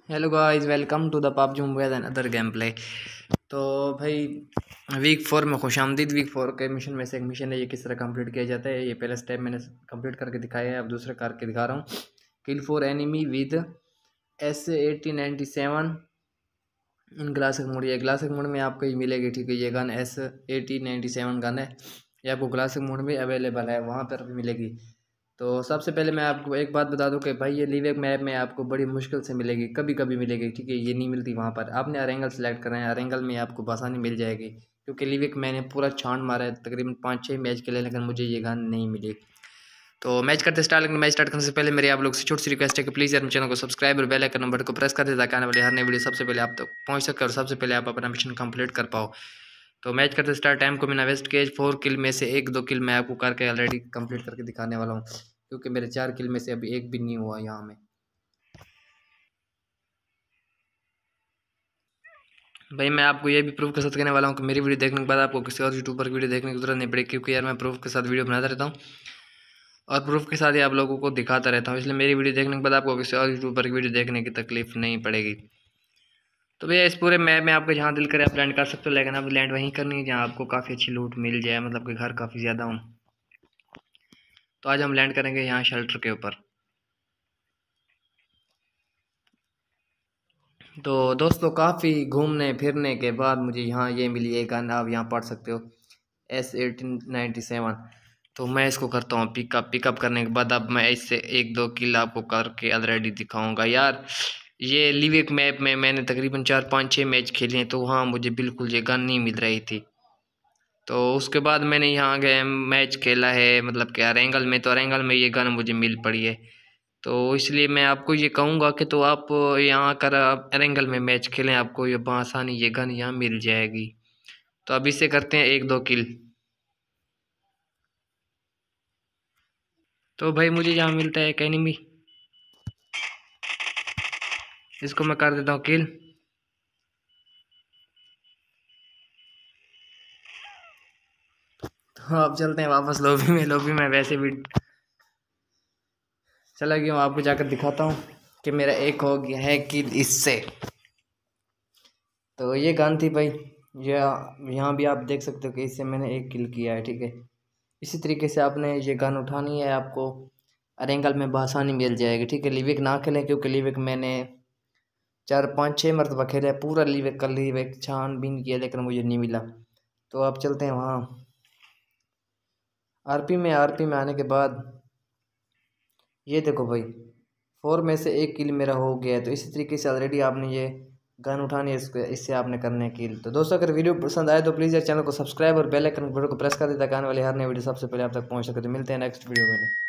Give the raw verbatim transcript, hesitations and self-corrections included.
Hello guys, welcome to the PUBG mobile and other game play. तो भाई, week four में खुश आमदीद। वीक फोर के मिशन में से एक मिशन है, ये किस तरह कंप्लीट किया जाता है। ये पहला स्टेप मैंने कंप्लीट करके दिखाया है, अब दूसरा करके दिखा रहा हूँ। Kill four enemy with S eighty ninety seven in classic mode. ये क्लासिक मोड में आपको ये मिलेगी, ठीक है। ये gun S eighty ninety seven gun है, ये आपको क्लासिक मोड में अवेलेबल है, वहाँ पर भी मिलेगी। तो सबसे पहले मैं आपको एक बात बता दूं कि भाई ये लीवेक मैप में आपको बड़ी मुश्किल से मिलेगी, कभी कभी मिलेगी, ठीक है। ये नहीं मिलती वहाँ पर। आपने अरेंगल सेलेक्ट करना है, अरेंगल में आपको आसानी मिल जाएगी, क्योंकि लीवेक मैंने पूरा छांट मारा है, तकरीबन पाँच छः मैच के लिए, लेकिन मुझे ये गन नहीं मिली। तो मैच करते स्टार्ट लेकिन मैच स्टार्ट करने से पहले मेरी आप लोग से छोटी सी रिक्वेस्ट है कि प्लीज़ यार मेरे चैनल को सब्सक्राइब और बेल आइकन नंबर को प्रेस कर दे, ताकि आने वाली हर नई वीडियो सबसे पहले आप तक पहुँच सके और सबसे पहले आप अपना मिशन कंप्लीट कर पाओ। तो मैच करते स्टार्ट टाइम को मैंने वेस्ट केज फोर किल में से एक दो किल मैं आपको करके ऑलरेडी कंप्लीट करके दिखाने वाला हूँ, क्योंकि मेरे चार किल में से अभी एक भी नहीं हुआ यहाँ में। भाई मैं आपको ये भी प्रूफ के साथ कहने वाला हूँ कि मेरी वीडियो देखने के बाद आपको किसी और यूट्यूबर की वीडियो देखने की जरूरत नहीं पड़ेगी, क्योंकि यार मैं प्रूफ के साथ वीडियो बनाता रहता हूँ और प्रूफ के साथ ही आप लोगों को दिखाता रहता हूँ, इसलिए मेरी वीडियो देखने के बाद आपको किसी और यूट्यूबर की वीडियो देखने की तकलीफ नहीं पड़ेगी। तो भैया इस पूरे मैप में आपको जहाँ दिल करे आप लैंड कर सकते हो, लेकिन अब लैंड वहीं करनी है जहाँ आपको काफ़ी अच्छी लूट मिल जाए, मतलब कि घर काफ़ी ज़्यादा हो। तो आज हम लैंड करेंगे यहाँ शेल्टर के ऊपर। तो दोस्तों, काफ़ी घूमने फिरने के बाद मुझे यहाँ ये मिली एक गन, आप यहाँ पढ़ सकते हो, एस एटीन नाइन्टी सेवन। तो मैं इसको करता हूँ पिकअप। पिकअप करने के बाद अब मैं इससे एक दो किल आपको करके ऑलरेडी दिखाऊंगा। यार ये लिविक मैप में मैंने तकरीबन चार पाँच छः मैच खेले हैं, तो वहाँ मुझे बिल्कुल ये गन नहीं मिल रही थी। तो उसके बाद मैंने यहाँ गए मैच खेला है, मतलब कि अरेंगल में, तो अरेंगल में ये गन मुझे मिल पड़ी है। तो इसलिए मैं आपको ये कहूँगा कि तो आप यहाँ कर अरेंगल में मैच खेलें, आपको ये आसानी ये गन यहाँ मिल जाएगी। तो अब इससे करते हैं एक दो किल। तो भाई मुझे यहाँ मिलता है एक एनिमी, इसको मैं कर देता हूँ किल। तो अब चलते हैं वापस लॉबी में। लॉबी में वैसे भी चला गया हूँ, आपको जाकर दिखाता हूँ कि मेरा एक हो गया है किल इससे। तो ये गन थी भाई, ये यहाँ भी आप देख सकते हो कि इससे मैंने एक किल किया है, ठीक है। इसी तरीके से आपने ये गन उठानी है, आपको अरेंगल में बआसानी मिल जाएगी, ठीक है। लिविक ना खेलें, क्योंकि लिविक मैंने चार पाँच छः मरतबा खेला है, पूरा लिविक का लिविक छानबीन किया, लेकिन मुझे नहीं मिला। तो आप चलते हैं वहाँ आरपी में। आरपी में आने के बाद ये देखो भाई, फोर में से एक किल मेरा हो गया है। तो इसी तरीके से ऑलरेडी आपने ये गन उठानी है, इसको इससे आपने करने की। तो दोस्तों, अगर वीडियो पसंद आए तो प्लीज़ यार चैनल को सब्सक्राइब और बेल आइकन बटन को प्रेस कर दें, ताकि आने वाली हर नई वीडियो सबसे पहले आप तक पहुंच सके। तो मिलते हैं नेक्स्ट वीडियो में।